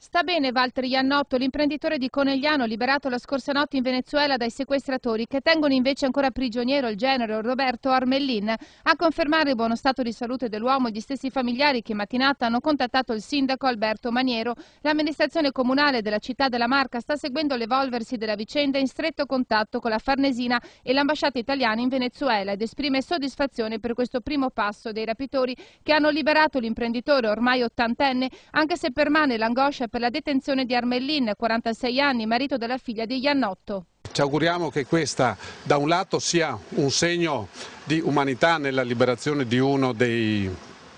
Sta bene Valtteri Iannotto, l'imprenditore di Conegliano liberato la scorsa notte in Venezuela dai sequestratori che tengono invece ancora prigioniero il genero Roberto Armellin. A confermare il buono stato di salute dell'uomo gli stessi familiari che in mattinata hanno contattato il sindaco Alberto Maniero. L'amministrazione comunale della città della Marca sta seguendo l'evolversi della vicenda in stretto contatto con la Farnesina e l'ambasciata italiana in Venezuela ed esprime soddisfazione per questo primo passo dei rapitori che hanno liberato l'imprenditore ormai ottantenne, anche se permane l'angoscia per la detenzione di Armellin, 46 anni, marito della figlia di Iannotto. Ci auguriamo che questa da un lato sia un segno di umanità nella liberazione di uno dei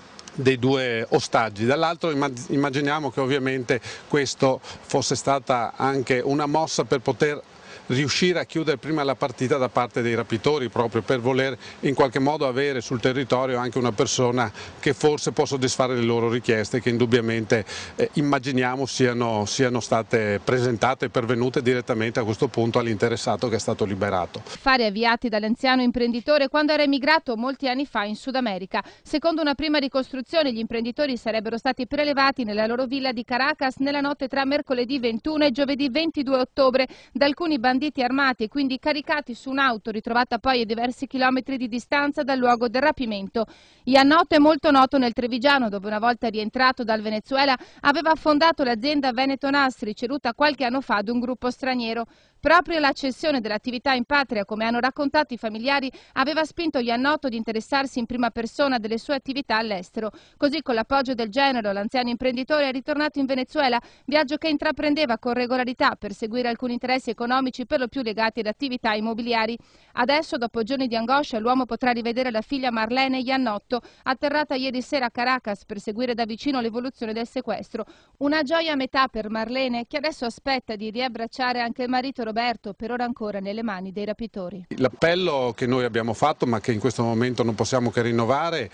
due ostaggi, dall'altro immaginiamo che ovviamente questo fosse stata anche una mossa per poter riuscire a chiudere prima la partita da parte dei rapitori, proprio per voler in qualche modo avere sul territorio anche una persona che forse può soddisfare le loro richieste, che indubbiamente immaginiamo siano state presentate e pervenute direttamente a questo punto all'interessato che è stato liberato. Affari avviati dall'anziano imprenditore quando era emigrato molti anni fa in Sud America. Secondo una prima ricostruzione gli imprenditori sarebbero stati prelevati nella loro villa di Caracas nella notte tra mercoledì 21 e giovedì 22 ottobre da alcuni banditi armati e quindi caricati su un'auto ritrovata poi a diversi chilometri di distanza dal luogo del rapimento. Iannotto è molto noto nel Trevigiano, dove una volta rientrato dal Venezuela aveva fondato l'azienda Veneto Nastri, ceduta qualche anno fa ad un gruppo straniero. Proprio la cessione dell'attività in patria, come hanno raccontato i familiari, aveva spinto Iannotto di interessarsi in prima persona delle sue attività all'estero. Così, con l'appoggio del genero, l'anziano imprenditore è ritornato in Venezuela, viaggio che intraprendeva con regolarità per seguire alcuni interessi economici per lo più legati ad attività immobiliari. Adesso, dopo giorni di angoscia, l'uomo potrà rivedere la figlia Marlene Iannotto, atterrata ieri sera a Caracas per seguire da vicino l'evoluzione del sequestro. Una gioia a metà per Marlene, che adesso aspetta di riabbracciare anche il marito Roberto, per ora ancora nelle mani dei rapitori. L'appello che noi abbiamo fatto, ma che in questo momento non possiamo che rinnovare,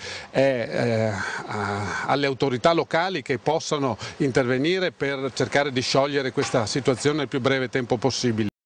è alle autorità locali che possano intervenire per cercare di sciogliere questa situazione nel più breve tempo possibile.